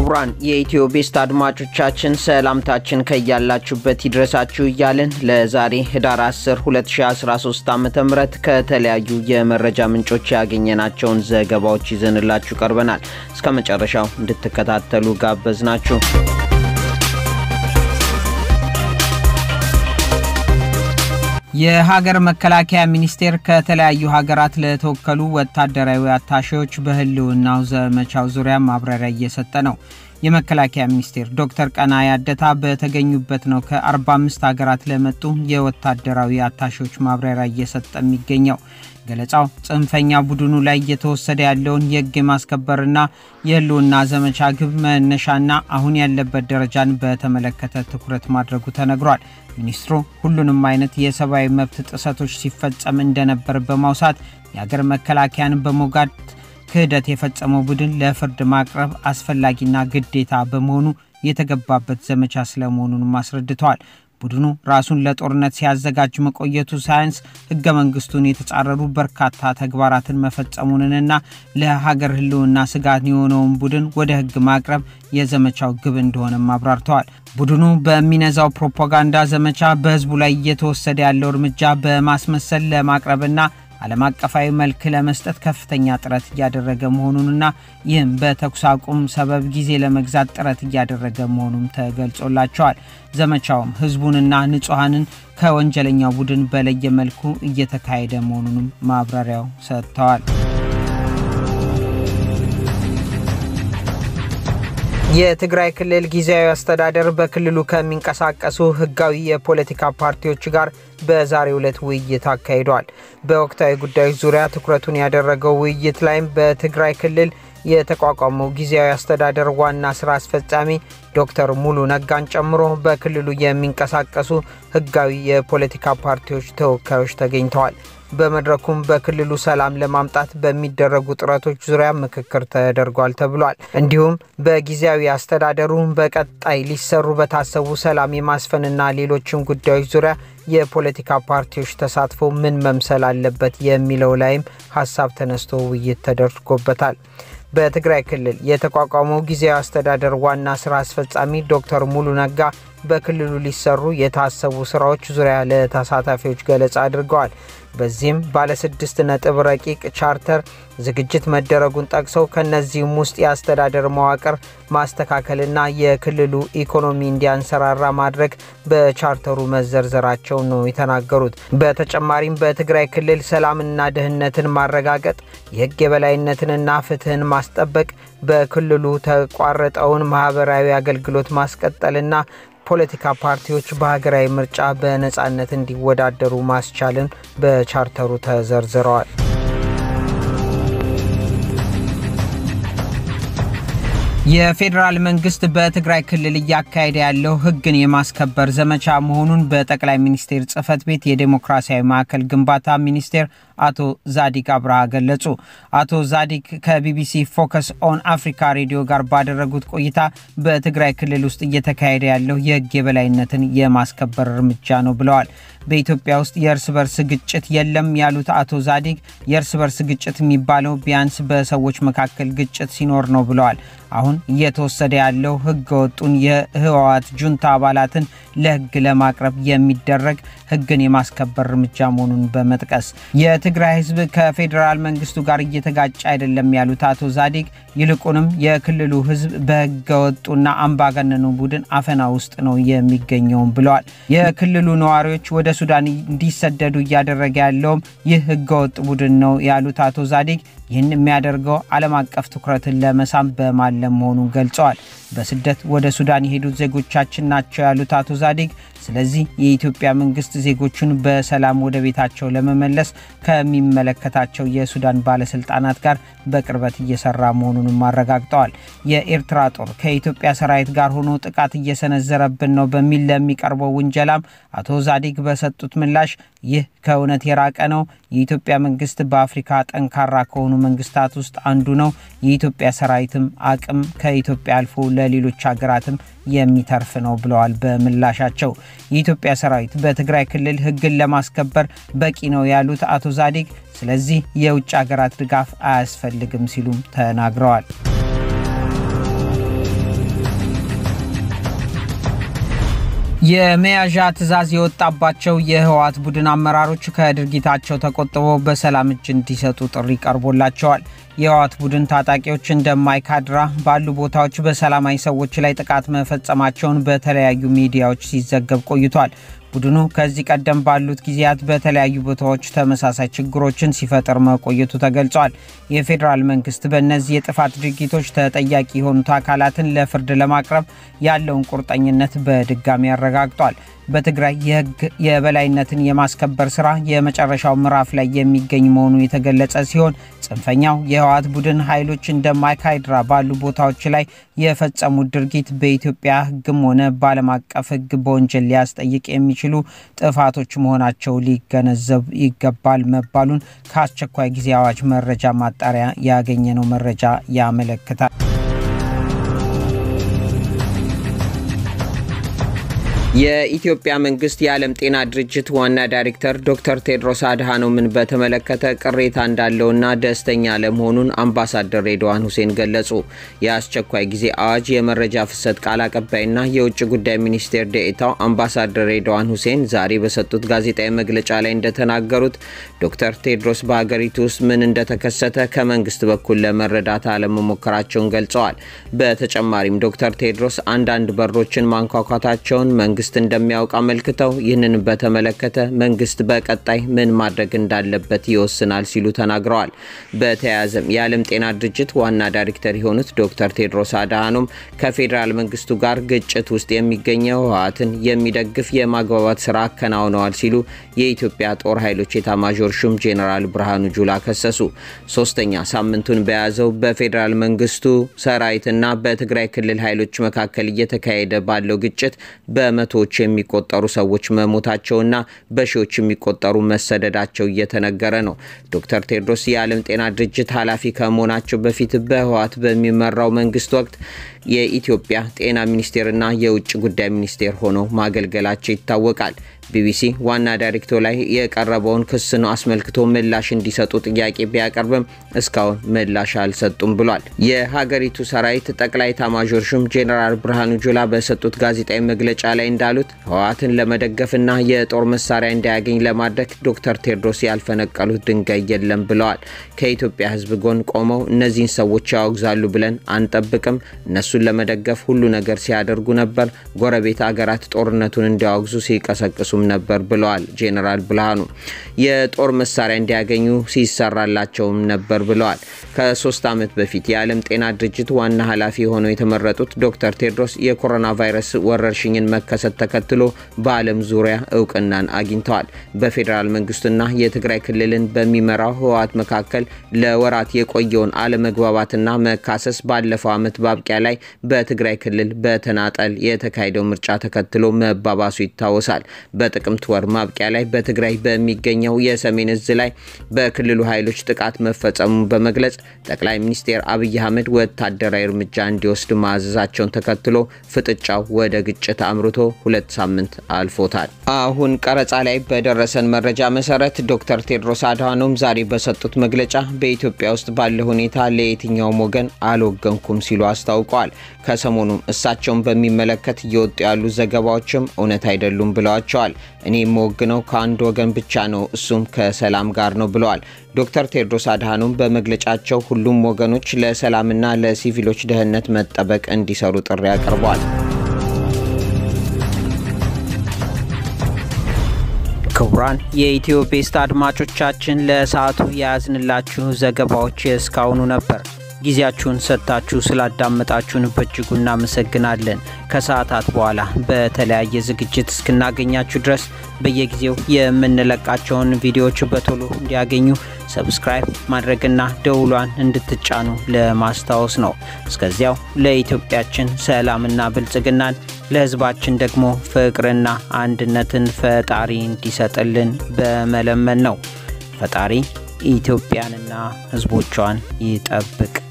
ክቡራን የኢትዮቤስት አድማጮቻችን ሰላምታችን ከያላችሁበት ይድረሳችሁ እያልን ለዛሬ ህዳር 10 2013 ዓ.ም ከተለያዩ የመረጃ ምንጮች ያገኘናቸውን ዘገባዎች ይዘንላችሁ ቀርበናል። እስከ መጨረሻው እንድትከታተሉ ጋበዝናችሁ። የሀገር መከላከያ ሚኒስቴር ከተለያዩ ሀገራት ለተወከሉ ወታደራዊ አታሼዎች በህልውናው ዘመቻው ዙሪያ ማብራሪያ እየሰጠ ነው። የመከላከያ ሚኒስቴር ዶክተር ቀናይ አደታ በተገኙበት ነው ከ45 ሀገራት ለመጡ የወታደራዊ አታሼዎች ማብራሪያ እየሰጠ የሚገኘው። ገለጻው ጽንፈኛ ቡድኑ ላይ እየተወሰደ ያለውን የህግ ማስከበርና የህልውና ዘመቻ ግብ መነሻና አሁን ያለበት ደረጃን በተመለከተ ትኩረት ማድረጉ ተነግሯል። ሚኒስትሩ ሁሉንም አይነት የሰብአዊ መብት ጥሰቶች ሲፈጸም እንደነበር በማውሳት የሀገር መከላከያን በሞጋድ ክህደት የፈጸመው ቡድን ለፍርድ ማቅረብ አስፈላጊና ግዴታ በመሆኑ የተገባበት ዘመቻ ስለመሆኑን ማስረድተዋል። ቡድኑ ራሱን ለጦርነት ሲያዘጋጅ መቆየቱ ሳይንስ ህገ መንግስቱን የተጻረሩ በርካታ ተግባራትን መፈጸሙንና ለሀገር ህልውና ስጋት የሆነውን ቡድን ወደ ህግ ማቅረብ የዘመቻው ግብ እንደሆነ ማብራርተዋል። ቡድኑ በሚነዛው ፕሮፓጋንዳ ዘመቻ በህዝቡ ላይ እየተወሰደ ያለው እርምጃ በማስመሰል ለማቅረብና ዓለም አቀፋዊ መልክ ለመስጠት ከፍተኛ ጥረት ያደረገ መሆኑንና ይህም በተኩስ አቁም ሰበብ ጊዜ ለመግዛት ጥረት ያደረገ መሆኑን ተገልጾላቸዋል። ዘመቻውም ህዝቡንና ንጹሃንን ከወንጀለኛው ቡድን በለየ መልኩ እየተካሄደ መሆኑን ማብራሪያው ሰጥተዋል። የትግራይ ክልል ጊዜያዊ አስተዳደር በክልሉ ከሚንቀሳቀሱ ህጋዊ የፖለቲካ ፓርቲዎች ጋር በዛሬው ዕለት ውይይት አካሂዷል። በወቅታዊ ጉዳዮች ዙሪያ ትኩረቱን ያደረገው ውይይት ላይም በትግራይ ክልል የተቋቋመው ጊዜያዊ አስተዳደር ዋና ስራ አስፈጻሚ ዶክተር ሙሉ ነጋን ጨምሮ በክልሉ የሚንቀሳቀሱ ህጋዊ የፖለቲካ ፓርቲዎች ተወካዮች ተገኝተዋል። በመድረኩም በክልሉ ሰላም ለማምጣት በሚደረጉ ጥረቶች ዙሪያ ምክክር ተደርጓል ተብሏል። እንዲሁም በጊዜያዊ አስተዳደሩ በቀጣይ ሊሰሩ በታሰቡ ሰላም የማስፈንና ሌሎችም ጉዳዮች ዙሪያ የፖለቲካ ፓርቲዎች ተሳትፎ ምን መምሰል አለበት የሚለው ላይም ሐሳብ ተነስቶ ውይይት ተደርጎበታል። በትግራይ ክልል የተቋቋመው ጊዜያዊ አስተዳደር ዋና ስራ አስፈጻሚ ዶክተር ሙሉ ነጋ በክልሉ ሊሰሩ የታሰቡ ስራዎች ዙሪያ ለተሳታፊዎች ገለጻ አድርገዋል። በዚህም ባለ 6 ነጥብ ረቂቅ ቻርተር ዝግጅት መደረጉን ጠቅሰው ከነዚህም ውስጥ የአስተዳደር መዋቅር ማስተካከልና የክልሉ ኢኮኖሚ እንዲያንሰራራ ማድረግ በቻርተሩ መዘርዘራቸው ነው የተናገሩት። በተጨማሪም በትግራይ ክልል ሰላምና ደህንነትን ማረጋገጥ፣ የህግ የበላይነትንና ፍትህን ማስጠበቅ፣ በክልሉ ተቋረጠውን ማህበራዊ አገልግሎት ማስቀጠልና ፖለቲካ ፓርቲዎች በሀገራዊ ምርጫ በነጻነት እንዲወዳደሩ ማስቻልን በቻርተሩ ተዘርዝረዋል። የፌደራል መንግስት በትግራይ ክልል ያካሄደ ያለው ህግን የማስከበር ዘመቻ መሆኑን በጠቅላይ ሚኒስቴር ጽህፈት ቤት የዲሞክራሲያዊ ማዕከል ግንባታ ሚኒስቴር አቶ ዛዲግ አብርሃ ገለጹ። አቶ ዛዲግ ከቢቢሲ ፎከስ ኦን አፍሪካ ሬዲዮ ጋር ባደረጉት ቆይታ በትግራይ ክልል ውስጥ እየተካሄደ ያለው የህግ የበላይነትን የማስከበር እርምጃ ነው ብለዋል። በኢትዮጵያ ውስጥ የእርስ በርስ ግጭት የለም ያሉት አቶ ዛዲግ የእርስ በርስ ግጭት የሚባለው ቢያንስ በሰዎች መካከል ግጭት ሲኖር ነው ብለዋል። አሁን እየተወሰደ ያለው ህገ ወጡን የህወሓት ጁንታ አባላትን ለህግ ለማቅረብ የሚደረግ ህግን የማስከበር እርምጃ መሆኑን በመጥቀስ የትግራይ ህዝብ ከፌደራል መንግስቱ ጋር እየተጋጨ አይደለም ያሉት አቶ ዛዲግ ይልቁንም የክልሉ ህዝብ በህገ ወጡና አምባገነኑ ቡድን አፈና ውስጥ ነው የሚገኘው ብለዋል። የክልሉ ነዋሪዎች ወደ ሱዳን እንዲሰደዱ ያደረገ ያለው ይህ ህገ ወጥ ቡድን ነው ያሉት አቶ ዛዲግ ይህን የሚያደርገው ዓለም አቀፍ ትኩረትን ለመሳም በማለም መሆኑን ገልጸዋል። በስደት ወደ ሱዳን የሄዱት ዜጎቻችን ናቸው ያሉት አቶ ዛዲግ ስለዚህ የኢትዮጵያ መንግስት ዜጎቹን በሰላም ወደ ቤታቸው ለመመለስ ከሚመለከታቸው የሱዳን ባለስልጣናት ጋር በቅርበት እየሰራ መሆኑን ማረጋግጠዋል። የኤርትራ ጦር ከኢትዮጵያ ሰራዊት ጋር ሆኖ ጥቃት እየሰነዘረብን ነው በሚል ለሚቀርበው ውንጀላም አቶ ዛዲግ በሰጡት ምላሽ ይህ ከእውነት የራቀ ነው። የኢትዮጵያ መንግስት በአፍሪካ ጠንካራ ከሆኑ መንግስታት ውስጥ አንዱ ነው። የኢትዮጵያ ሰራዊትም አቅም ከኢትዮጵያ አልፎ ለሌሎች ሀገራትም የሚተርፍ ነው ብለዋል። በምላሻቸው የኢትዮጵያ ሰራዊት በትግራይ ክልል ህግን ለማስከበር በቂ ነው ያሉት አቶ ዛዲግ ስለዚህ የውጭ ሀገራት ድጋፍ አያስፈልግም ሲሉም ተናግረዋል። የመያዣ ትዕዛዝ የወጣባቸው የህወሓት ቡድን አመራሮች ከድርጊታቸው ተቆጥበው በሰላም እጅ እንዲሰጡ ጥሪ ቀርቦላቸዋል። የህወሓት ቡድን ታጣቂዎች እንደማይካድራ ባሉ ቦታዎች በሰላማዊ ሰዎች ላይ ጥቃት መፈጸማቸውን በተለያዩ ሚዲያዎች ሲዘገብ ቆይቷል። ቡድኑ ከዚህ ቀደም ባሉት ጊዜያት በተለያዩ ቦታዎች ተመሳሳይ ችግሮችን ሲፈጥር መቆየቱ ተገልጿል። የፌደራል መንግስት በእነዚህ የጥፋት ድርጊቶች ተጠያቂ የሆኑት አካላትን ለፍርድ ለማቅረብ ያለውን ቁርጠኝነት በድጋሚ አረጋግጧል። በትግራይ የህግ የበላይነትን የማስከበር ስራ የመጨረሻው ምዕራፍ ላይ የሚገኝ መሆኑ የተገለጸ ሲሆን ጽንፈኛው የህወሓት ቡድን ኃይሎች እንደማይካድራ ባሉ ቦታዎች ላይ የፈጸሙት ድርጊት በኢትዮጵያ ህግም ሆነ በዓለም አቀፍ ህግ በወንጀል ሊያስጠይቅ የሚችሉ ጥፋቶች መሆናቸው ሊገነዘብ ይገባል መባሉን ከአስቸኳይ ጊዜ አዋጅ መረጃ ማጣሪያ ያገኘነው መረጃ ያመለክታል። የኢትዮጵያ መንግስት የዓለም ጤና ድርጅት ዋና ዳይሬክተር ዶክተር ቴዎድሮስ አድሃኖምን በተመለከተ ቅሬታ እንዳለውና ደስተኛ ለመሆኑን አምባሳደር ሬድዋን ሁሴን ገለጹ። የአስቸኳይ ጊዜ አዋጅ የመረጃ ፍሰት ቃል አቀባይና የውጭ ጉዳይ ሚኒስቴር ዴኤታው አምባሳደር ሬድዋን ሁሴን ዛሬ በሰጡት ጋዜጣዊ መግለጫ ላይ እንደተናገሩት ዶክተር ቴዎድሮስ በሀገሪቱ ውስጥ ምን እንደተከሰተ ከመንግስት በኩል ለመረዳት አለመሞከራቸውን ገልጸዋል። በተጨማሪም ዶክተር ቴዎድሮስ አንዳንድ በሮችን ማንኳኳታቸውን መንግስት እንደሚያውቅ አመልክተው ይህንን በተመለከተ መንግስት በቀጣይ ምን ማድረግ እንዳለበት ይወስናል ሲሉ ተናግረዋል። በተያያዘም የዓለም ጤና ድርጅት ዋና ዳይሬክተር የሆኑት ዶክተር ቴዎድሮስ አድሃኖም ከፌደራል መንግስቱ ጋር ግጭት ውስጥ የሚገኘው ህወሓትን የሚደግፍ የማግባባት ስራ አከናውነዋል ሲሉ የኢትዮጵያ ጦር ኃይሎች ኤታማዦር ሹም ጄኔራል ብርሃኑ ጁላ ከሰሱ። ሶስተኛ ሳምንቱን በያዘው በፌደራል መንግስቱ ሰራዊትና በትግራይ ክልል ኃይሎች መካከል እየተካሄደ ባለው ግጭት በመቶዎች የሚቆጠሩ ሰዎች መሞታቸውና በሺዎች የሚቆጠሩ መሰደዳቸው እየተነገረ ነው። ዶክተር ቴዎድሮስ የዓለም ጤና ድርጅት ኃላፊ ከመሆናቸው በፊት በህወሓት በሚመራው መንግስት ወቅት የኢትዮጵያ ጤና ሚኒስቴርና የውጭ ጉዳይ ሚኒስቴር ሆነው ማገልገላቸው ይታወቃል። ቢቢሲ ዋና ዳይሬክተሩ ላይ የቀረበውን ክስ ነው አስመልክቶ ምላሽ እንዲሰጡ ጥያቄ ቢያቀርብም እስካሁን ምላሽ አልሰጡም ብሏል። የሀገሪቱ ሰራዊት ጠቅላይ ኤታማዦር ሹም ጄኔራል ብርሃኑ ጁላ በሰጡት ጋዜጣዊ መግለጫ ላይ እንዳሉት ህወሓትን ለመደገፍና የጦር መሳሪያ እንዲያገኝ ለማድረግ ዶክተር ቴዎድሮስ ያልፈነቀሉት ድንጋይ የለም ብለዋል። ከኢትዮጵያ ህዝብ ጎን ቆመው እነዚህን ሰዎች ያወግዛሉ ብለን አንጠብቅም። እነሱን ለመደገፍ ሁሉ ነገር ሲያደርጉ ነበር። ጎረቤት አገራት ጦርነቱን እንዲያወግዙ ሲቀሰቅሱ ነበር ብለዋል ጄኔራል ብርሃኑ። የጦር መሳሪያ እንዲያገኙ ሲሰራላቸውም ነበር ብለዋል። ከ3 ዓመት በፊት የዓለም ጤና ድርጅት ዋና ኃላፊ ሆነው የተመረጡት ዶክተር ቴዎድሮስ የኮሮና ቫይረስ ወረርሽኝን መከሰት ተከትሎ በዓለም ዙሪያ እውቅናን አግኝተዋል። በፌደራል መንግስቱና የትግራይ ክልልን በሚመራው ህወሓት መካከል ለወራት የቆየውን አለመግባባትና መካሰስ ባለፈው ዓመት ባብቂያ ላይ በትግራይ ክልል በተናጠል የተካሄደው ምርጫ ተከትሎ መባባሱ ይታወሳል። በጥቅምት ወር ማብቂያ ላይ በትግራይ በሚገኘው የሰሜን እዝ ላይ በክልሉ ኃይሎች ጥቃት መፈጸሙን በመግለጽ ጠቅላይ ሚኒስትር አብይ አህመድ ወታደራዊ እርምጃ እንዲወስድ ማዘዛቸውን ተከትሎ ፍጥጫው ወደ ግጭት አምርቶ 2 ሳምንት አልፎታል። አሁን ቀረጻ ላይ በደረሰን መረጃ መሰረት ዶክተር ቴዎድሮስ አድሃኖም ዛሬ በሰጡት መግለጫ በኢትዮጵያ ውስጥ ባለው ሁኔታ ለየትኛው ወገን አልወገንኩም ሲሉ አስታውቀዋል። ከሰሞኑም እሳቸውን በሚመለከት እየወጡ ያሉ ዘገባዎችም እውነት አይደሉም ብለዋቸዋል። እኔ የምወግነው ከአንድ ወገን ብቻ ነው፣ እሱም ከሰላም ጋር ነው ብለዋል። ዶክተር ቴዎድሮስ አድሃኖም በመግለጫቸው ሁሉም ወገኖች ለሰላምና ለሲቪሎች ደህንነት መጠበቅ እንዲሰሩ ጥሪ አቅርበዋል። ክቡራን የኢትዮቤስት አድማጮቻችን ለሰዓቱ ያዝንላችሁ ዘገባዎች እስካሁኑ ነበር። ጊዜያችሁን ሰጣችሁ ስላዳመጣችሁን በእጅጉ እናመሰግናለን። ከሰዓታት በኋላ በተለያየ ዝግጅት እስክናገኛችሁ ድረስ በየጊዜው የምንለቃቸውን ቪዲዮዎች በቶሎ እንዲያገኙ ሰብስክራይብ ማድረግና ደውሏን እንድትጫኑ ለማስታወስ ነው። እስከዚያው ለኢትዮጵያችን ሰላምና ብልጽግናን ለህዝባችን ደግሞ ፍቅርና አንድነትን ፈጣሪ እንዲሰጥልን በመለመን ነው። ፈጣሪ ኢትዮጵያንና ህዝቦቿን ይጠብቅ።